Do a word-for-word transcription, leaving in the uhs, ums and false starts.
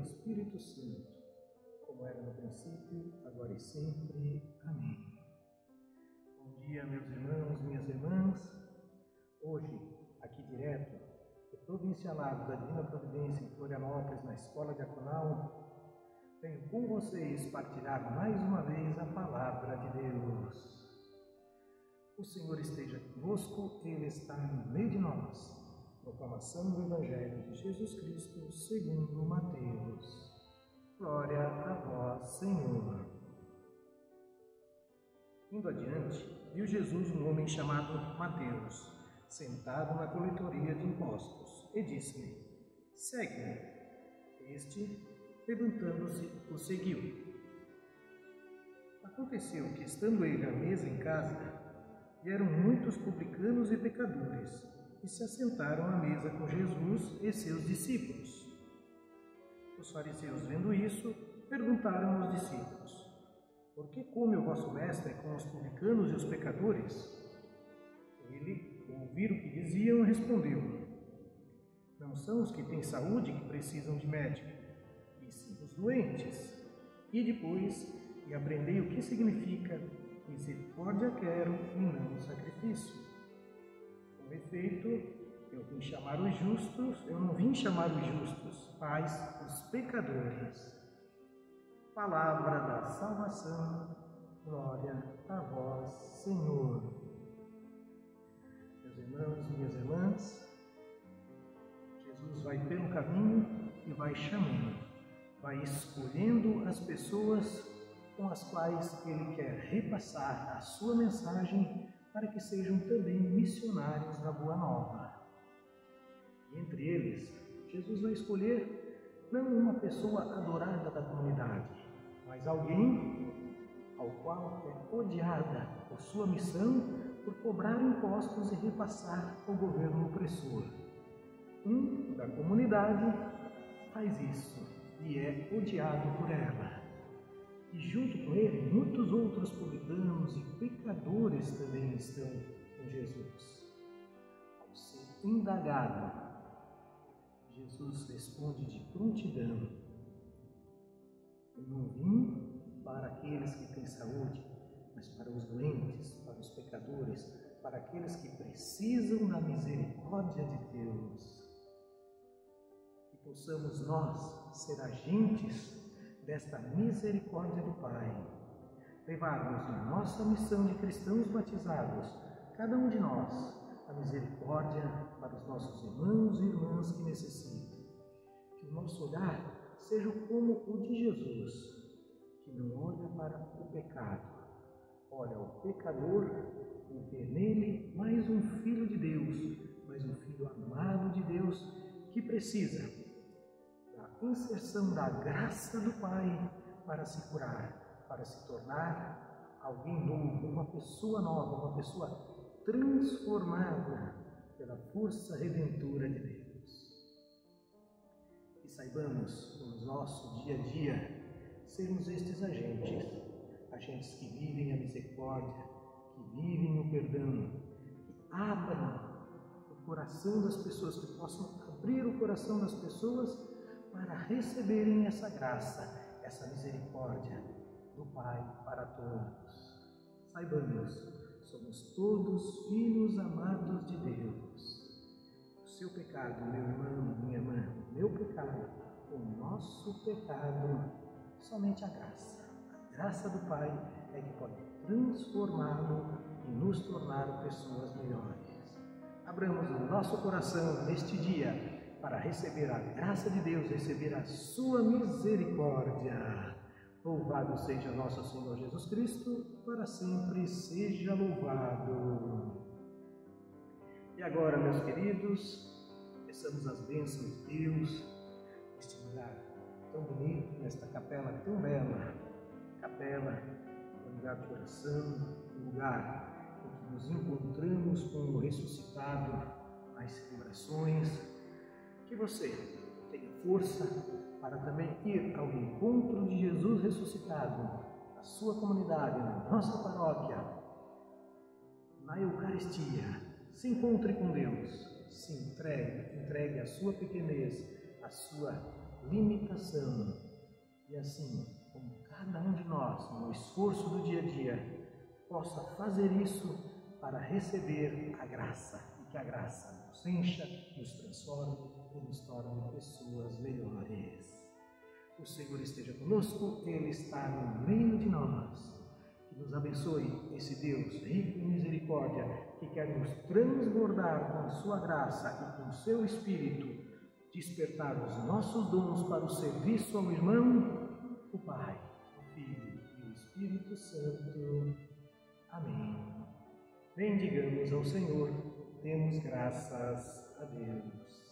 Espírito Santo, como era no princípio, agora e sempre. Amém. Bom dia, meus irmãos, minhas irmãs. Hoje, aqui direto do Provincialado da Divina Providência em Florianópolis, na Escola Diaconal, venho com vocês partilhar mais uma vez a Palavra de Deus. O Senhor esteja convosco, Ele está no meio de nós. Proclamação do Evangelho de Jesus Cristo segundo Mateus. Glória a vós, Senhor. Indo adiante, viu Jesus um homem chamado Mateus, sentado na coletoria de impostos, e disse-lhe: segue-me. Este, levantando-se, o seguiu. Aconteceu que, estando ele à mesa em casa, vieram muitos publicanos e pecadores, e se assentaram à mesa com Jesus e seus discípulos. Os fariseus, vendo isso, perguntaram aos discípulos: por que come o vosso mestre com os publicanos e os pecadores? Ele, ao ouvir o que diziam, respondeu: não são os que têm saúde que precisam de médico, e sim os doentes. E depois, e aprendei o que significa misericórdia quero e não sacrifício. Com efeito, eu vim chamar os justos, eu não vim chamar os justos, mas os pecadores. Palavra da salvação, glória a vós, Senhor. Meus irmãos, minhas irmãs, Jesus vai pelo caminho e vai chamando, vai escolhendo as pessoas com as quais Ele quer repassar a sua mensagem para que sejam também missionários da Boa Nova. E entre eles, Jesus vai escolher não uma pessoa adorada da comunidade, mas alguém ao qual é odiada por sua missão por cobrar impostos e repassar o governo opressor. Um da comunidade faz isso e é odiado por ela. E junto com ele, muitos outros publicanos e pecadores também estão com Jesus. Ao ser indagado, Jesus responde de prontidão: eu não vim para aqueles que têm saúde, mas para os doentes, para os pecadores, para aqueles que precisam da misericórdia de Deus. Que possamos nós ser agentes desta misericórdia do Pai, levarmos na nossa missão de cristãos batizados, cada um de nós, a misericórdia para os nossos irmãos e irmãs que necessitam. Que o nosso olhar seja como o de Jesus, que não olha para o pecado, olha ao pecador e vê nele mais um filho de Deus, mais um filho amado de Deus, que precisa inserção da graça do Pai para se curar, para se tornar alguém novo, uma pessoa nova, uma pessoa transformada pela força redentora de Deus. E saibamos, no nosso dia a dia, sermos estes agentes, agentes que vivem a misericórdia, que vivem o perdão, que abram o coração das pessoas, que possam abrir o coração das pessoas para receberem essa graça, essa misericórdia do Pai para todos. Saibamos, somos todos filhos amados de Deus. O seu pecado, meu irmão, minha irmã, o meu pecado, o nosso pecado, somente a graça. A graça do Pai é que pode transformá-lo e nos tornar pessoas melhores. Abramos o nosso coração neste dia para receber a graça de Deus, receber a sua misericórdia. Louvado seja nosso Senhor Jesus Cristo, para sempre seja louvado. E agora, meus queridos, peçamos as bênçãos de Deus neste lugar tão bonito, nesta capela tão bela. Capela, um lugar de oração, um lugar em que nos encontramos com o ressuscitado nas celebrações. Que você tenha força para também ir ao encontro de Jesus ressuscitado, na sua comunidade, na nossa paróquia, na Eucaristia. Se encontre com Deus, se entregue, entregue a sua pequenez, a sua limitação. E assim, como cada um de nós, no esforço do dia a dia, possa fazer isso para receber a graça, e que a graça nos encha, nos transforme e nos torne pessoas melhores. O Senhor esteja conosco, Ele está no meio de nós. Que nos abençoe esse Deus rico em misericórdia, que quer nos transbordar com a sua graça e com o seu Espírito, despertar os nossos dons para o serviço ao irmão, o Pai, o Filho e o Espírito Santo. Amém. Bendigamos ao Senhor, demos graças a Deus.